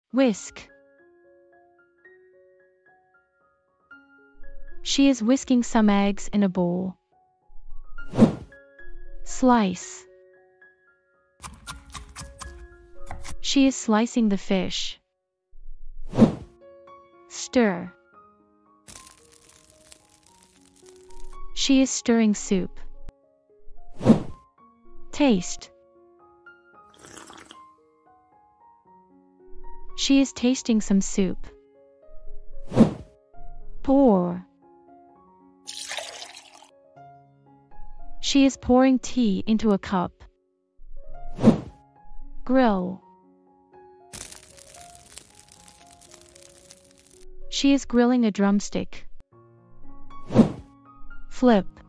Whisk. She is whisking some eggs in a bowl. Slice. She is slicing the fish. Stir. She is stirring soup. Taste. She is tasting some soup. Pour. She is pouring tea into a cup. Grill. She is grilling a drumstick. Flip.